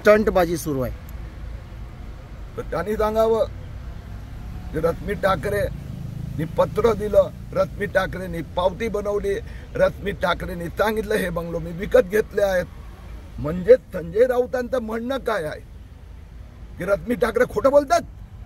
स्टंटबाजी सुरू आहे. तर त्यांनी सांगावं, रश्मी ठाकरेंनी पत्र दिलं, रश्मी ठाकरेंनी पावती बनवली, रश्मी ठाकरेंनी सांगितलं हे बंगलो मी विकत घेतले आहेत. म्हणजे संजय राऊतांचं म्हणणं काय आहे की रश्मी ठाकरे खोटं बोलतात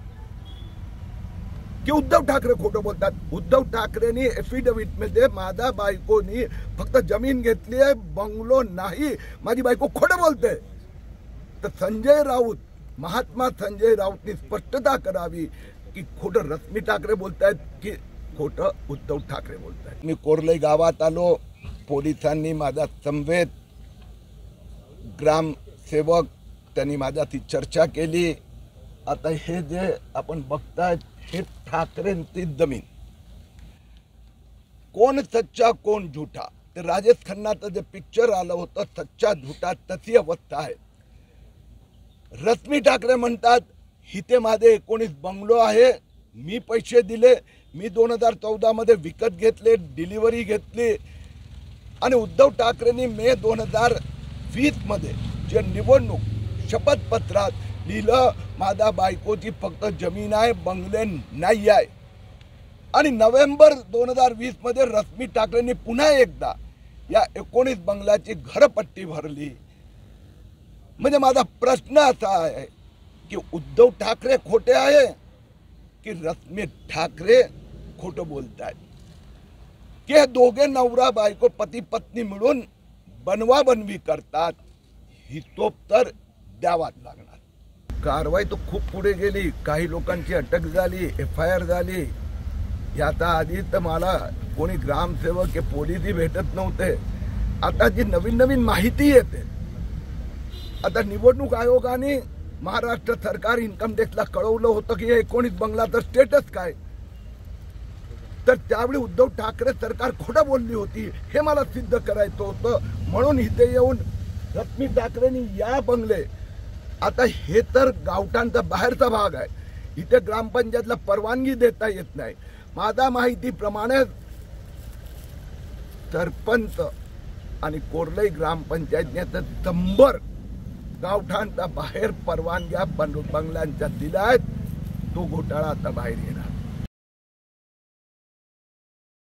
की उद्धव ठाकरे खोटं बोलतात? उद्धव ठाकरेंनी एफिडेव्हिट मध्ये माझ्या बायकोनी फक्त जमीन घेतली आहे, बंगलो नाही, माझी बायको खोटं बोलते. तर संजय राऊत, महात्मा संजय राऊतनी स्पष्टता करावी की खोटं रश्मी ठाकरे बोलतायत की खोटं उद्धव ठाकरे बोलतायत. मी कोरलई गावात आलो, पोलिसांनी माझा समवेत, ग्रामसेवक त्यांनी माझ्याशी चर्चा केली. आता हे जे आपण बघतायत हे ठाकरेंची जमीन, कोण सच्चा कोण झूठा, ते राजेश खन्नाचं जे पिक्चर आलं होतं सच्चा झूठा, तशी अवस्था आहे. रश्मी ठाकरे म्हणतात इथे माझे 19 बंगलो आहे, मी पैसे दिले, मी 2014 मध्ये विकत घेतले, डिलिव्हरी घेतली. आणि उद्धव ठाकरेंनी मे 2020 मध्ये जे निवडणूक शपथपत्रात लिहिलं माझ्या बायकोची फक्त जमीन आहे, बंगले नाही आहे. आणि नोव्हेंबर 2020 मध्ये रश्मी ठाकरेंनी पुन्हा एकदा या 19 बंगल्याची घरपट्टी भरली. म्हणजे माझा प्रश्न असा आहे की उद्धव ठाकरे खोटे आहे की रश्मी ठाकरे खोटं बोलतायत, की हे दोघे नवरा बायको पती पत्नी मिळून बनवाबनवी करतात? हिशोब तर द्यावाच लागणार. कारवाई तो खूप पुढे गेली, काही लोकांची अटक झाली, FIR झाली. याचा आधी तर मला कोणी ग्रामसेवक के पोलीसही भेटत नव्हते. आता जी नवीन नवीन माहिती येते, आता निवडणूक आयोगाने महाराष्ट्र सरकार इन्कम टॅक्सला कळवलं होतं की 19 बंगलाचं स्टेटस काय. तर त्यावेळी उद्धव ठाकरे सरकार खोटं बोलली होती हे मला सिद्ध करायचं होतं. म्हणून इथे येऊन रश्मी ठाकरेंनी या बंगले, आता हे तर गावठाणचा बाहेरचा भाग आहे, इथे ग्रामपंचायतला परवानगी देता येत नाही. माझ्या माहितीप्रमाणे सरपंच आणि कोरलई ग्रामपंचायतने तर 100 गावठाणचा बाहेर परवानग्या बंगल्यांच्या दिल्या आहेत. तो घोटाळा आता बाहेर येणार.